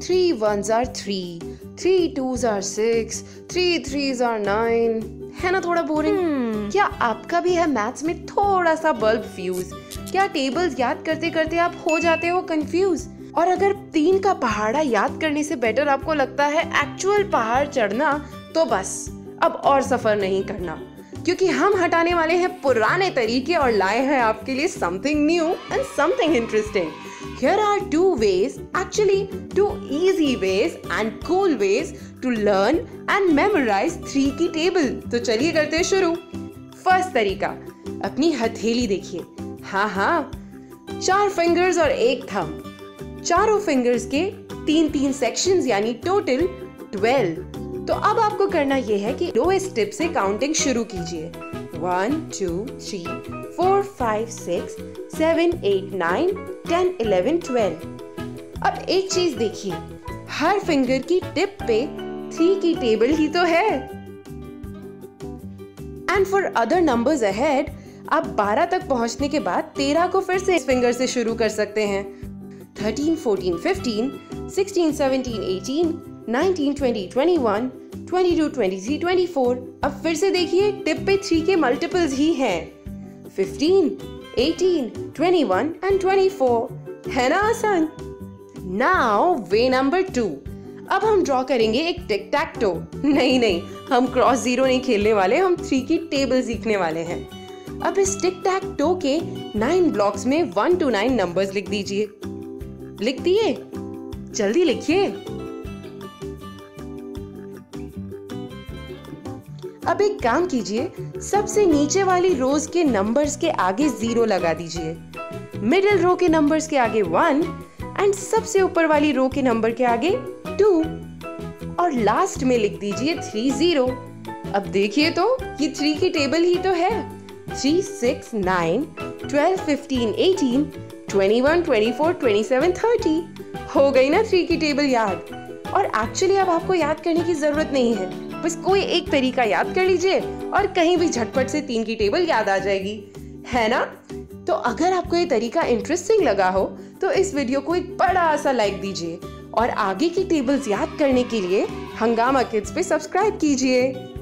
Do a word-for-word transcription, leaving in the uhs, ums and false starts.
Three ones are three, three twos are six, three threes are nine. है ना थोड़ा boring? hmm. क्या आपका भी है मैथ्स में थोड़ा सा बल्ब फ्यूज? क्या टेबल्स याद करते करते आप हो जाते हो कंफ्यूज? और अगर तीन का पहाड़ा याद करने से बेटर आपको लगता है एक्चुअल पहाड़ चढ़ना, तो बस अब और सफर नहीं करना, क्योंकि हम हटाने वाले हैं पुराने तरीके और लाए हैं आपके लिए something new and something interesting. Here are two ways, actually two easy ways and cool ways to learn and memorize three की टेबल। तो चलिए करते हैं शुरू। फर्स्ट तरीका, अपनी हथेली देखिए। हाँ हाँ, चार फिंगर्स और एक थंब, चारों फिंगर्स के तीन तीन सेक्शंस यानी टोटल ट्वेल्व। तो अब आपको करना यह है कि लोएस्ट टिप से काउंटिंग शुरू कीजिए। One two three four five six seven eight nine ten eleven twelve. अब एक चीज देखिए, हर फिंगर की टिप पे थ्री की टेबल ही तो है। And for other numbers ahead, आप बारह तक पहुंचने के बाद तेरह को फिर से इस फिंगर से शुरू कर सकते हैं। Thirteen fourteen fifteen sixteen seventeen eighteen nineteen twenty twenty one twenty two twenty three twenty four. अब फिर से देखिए, टिप पे थ्री के मल्टीपल्स ही हैं। Fifteen eighteen twenty one and twenty four. है ना आसान? Now way number two. अब हम ड्रॉ करेंगे एक टिक टैक टो। नहीं नहीं, हम क्रॉस जीरो नहीं खेलने वाले, हम थ्री की टेबल सीखने वाले हैं। अब इस टिक टैक टो के नाइन ब्लॉक्स में वन टू नाइन नंबर्स लिख दीजिए। लिख दिए? जल्दी लिखिए। अब एक काम कीजिए, सबसे नीचे वाली रोज के नंबर्स के आगे जीरो लगा दीजिए, मिडिल रो के नंबर्स के आगे वन एंड सबसे ऊपर वाली रो के नंबर के आगे टू, और लास्ट में लिख दीजिए थ्री जीरो। अब देखिए तो ये थ्री की टेबल ही तो है। Three six nine twelve fifteen eighteen twenty one twenty four twenty seven thirty. हो गई ना थ्री की टेबल याद? और एक्चुअली अब आपको याद करने की जरूरत नहीं है, बस कोई एक तरीका याद कर लीजिए और कहीं भी झटपट से तीन की टेबल याद आ जाएगी। है ना? तो अगर आपको ये तरीका इंटरेस्टिंग लगा हो तो इस वीडियो को एक बड़ा सा लाइक दीजिए और आगे की टेबल्स याद करने के लिए हंगामा किड्स पे सब्सक्राइब कीजिए।